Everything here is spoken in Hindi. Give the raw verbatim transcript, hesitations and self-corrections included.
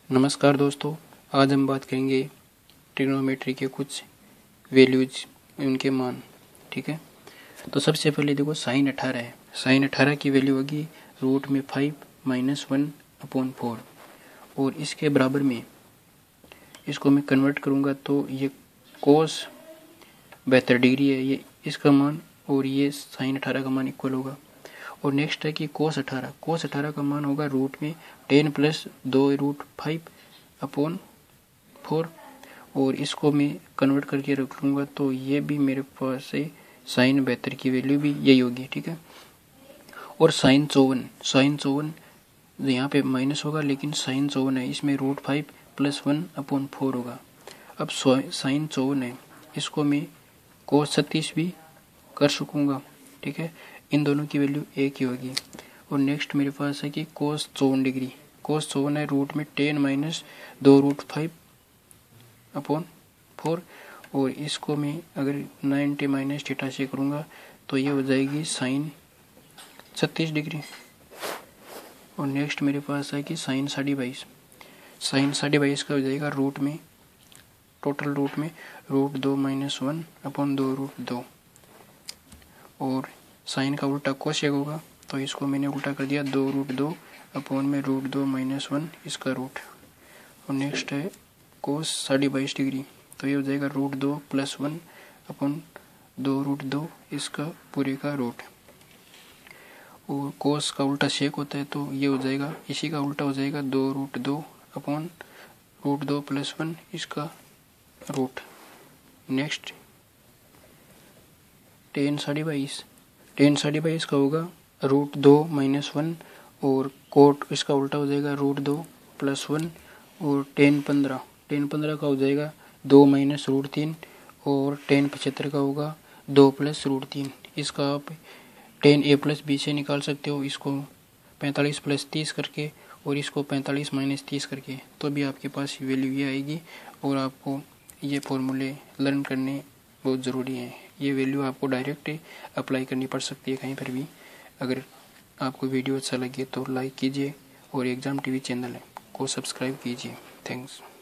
नमस्कार दोस्तों, आज हम बात करेंगे ट्रिग्नोमेट्री के कुछ वैल्यूज, उनके मान। ठीक है, तो सबसे पहले देखो साइन अठारह है। साइन अठारह की वैल्यू होगी रूट में five minus one upon four, और इसके बराबर में इसको मैं कन्वर्ट करूँगा तो ये कोस बहत्तर डिग्री है, ये इसका मान और ये साइन अठारह का मान इक्वल होगा। और नेक्स्ट है कि कोस अठारह कोस अठारह का मान होगा रूट में टेन प्लस दो रूट फाइव अपॉन फोर, और इसको मैं कन्वर्ट करके रख लूँगा तो ये भी मेरे पास है साइन बहत्तर की वैल्यू भी यही होगी। ठीक है, और साइन चौवन साइन चौवन यहाँ पे माइनस होगा, लेकिन साइन चौवन है, इसमें root five plus one upon four होगा। अब साइन चौवन है, इसको मैं कोस छत्तीस भी कर सकूँगा। ठीक है, इन दोनों की वैल्यू एक ही होगी। और नेक्स्ट मेरे पास है कि कोस चौवन डिग्री कोस चौवन है रूट में टेन माइनस दो रूट फाइव अपॉन फोर, और इसको मैं अगर नाइन्टी माइनस थीटा से करूँगा तो ये हो जाएगी साइन छत्तीस डिग्री। और नेक्स्ट मेरे पास है कि साइन साढ़े बाईस साइन साढ़े बाईस का हो जाएगा रूट में टोटल रूट में रूट दो माइनस वन अपॉन दो रूट दो, और साइन का उल्टा कोसेक होगा तो इसको मैंने उल्टा कर दिया दो रूट दो अपॉन में रूट दो माइनस वन इसका रूट। और नेक्स्ट है कोस साढ़े बाईस डिग्री, तो ये हो जाएगा रूट दो प्लस वन अपॉन दो रूट दो इसका पूरे का रूट। और कोस का उल्टा सेक होता है तो ये हो जाएगा, इसी का उल्टा हो जाएगा दो रूट दो अपॉन रूट दो प्लस वन इसका रूट। नेक्स्ट टेन साढ़े बाईस टेन साढ़े बाईस का होगा रूट दो माइनस वन, और कोट इसका उल्टा हो जाएगा रूट दो प्लस वन, और टेन पंद्रह टेन पंद्रह का हो जाएगा दो माइनस रूट तीन, और टेन पचहत्तर का होगा दो प्लस रूट तीन। इसका आप टेन ए प्लस बी से निकाल सकते हो, इसको पैंतालीस प्लस तीस करके और इसको पैंतालीस माइनस तीस करके, तो भी आपके पास वैल्यू ये आएगी। और आपको ये फॉर्मूले लर्न करने बहुत ज़रूरी है। ये वैल्यू आपको डायरेक्ट अप्लाई करनी पड़ सकती है कहीं पर भी। अगर आपको वीडियो अच्छा लगे तो लाइक कीजिए, और एग्ज़ाम टीवी चैनल को सब्सक्राइब कीजिए। थैंक्स।